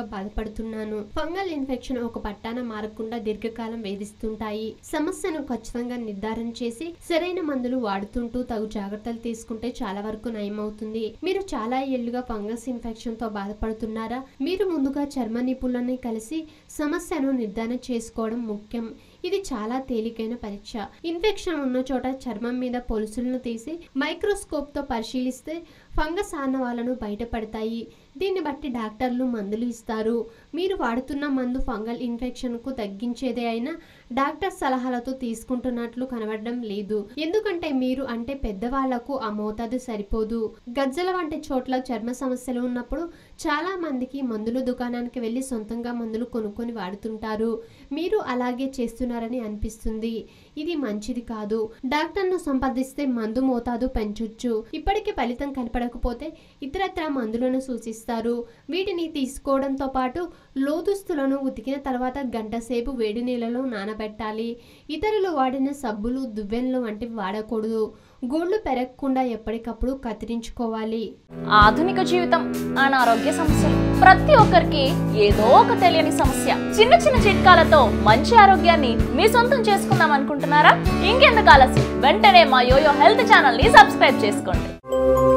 ఎక్కువగా బాధపడుతున్నాను. Fungal infection ఒక పట్టాన మారకుండా దీర్ఘకాలం వేధిస్తుంటాయి. సమస్యను ఖచ్చితంగా నిర్ధారణ చేసి సరైన మందులు వాడుతుంటూ తగు జాగ్రత్తలు తీసుకుంటే చాలా వరకు నయమవుతుంది. మీరు చాలా ఏళ్లుగా ఫంగస్ ఇన్ఫెక్షన్ తో బాధపడుతున్నారా? మీరు ముందుగా చర్మ నిపుణులని కలిసి సమస్యను నిర్ధారణ చేసుకోవడం ముఖ్యం. ఇది చాలా తేలికైన పరీక్ష. ఇన్ఫెక్షన్ ఉన్న చోట చర్మం మీద పొలుసులను తీసి మైక్రోస్కోప్ తో పరిశీలిస్తే ఫంగస్ ఆనవాళ్లను బయటపడతాయి. దీన్ని బట్టి డాక్టర్లు మందులు ఇస్తారు. మీరు వాడుతున్న మందు ఫంగల్ ఇన్ఫెక్షన్ కు తగ్గించేదే అయినా డాక్టర్ సలహాలతో తీసుకుంటున్నట్లు కనబడడం లేదు. ఎందుకంటే మీరు అంటే పెద్దవాళ్లకు ఆ మోతాదు సరిపోదు. గజ్జల వంటి చోట్ల చర్మ సమస్యలు ఉన్నప్పుడు చాలా మందికి మందుల దుకాణానికి వెళ్లి సొంతంగా మందులు కొనుక్కొని వాడుతుంటారు. మీరు అలాగే చేస్తున్నారని అనిపిస్తుంది. ఇది మంచిది కాదు. డాక్టర్ను సంప్రదిస్తే మందు మోతాదు పెంచొచ్చు. ఇప్పటికీ ఫలితం కనపడకపోతే ఇతరత్ర మందులను సూచిస్తారు. వీటిని తీసుకోవడంతో పాటు లోదుస్తులను ఉతికిన తర్వాత గంట సేపు వేడి నీళ్ళలో నానబెట్టాలి. ఇతరులు వాడిన సబ్బులు, దువ్వెనలు వంటివి వాడకూడదు. గోళ్లు పెరగకుండా ఎప్పటికప్పుడు కత్తిరించుకోవాలి. ఆధునిక జీవితం, అనారోగ్య సమస్యలు ప్రతి ఒక్కరికి ఏదో ఒక తెలియని సమస్య. చిన్న చిన్న చిట్కాలతో మంచి ఆరోగ్యాన్ని మీ సొంతం చేసుకుందాం అనుకుంటున్నారా? ఇంకెందుకు ఆలస్యం, వెంటనే మా యోయో హెల్త్ ఛానల్ ని సబ్స్క్రైబ్ చేసుకోండి.